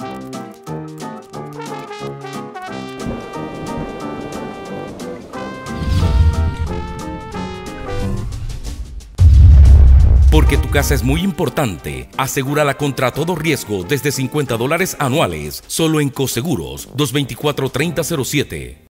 Porque tu casa es muy importante, asegúrala contra todo riesgo desde $50 anuales, solo en Coseguros 224-3007.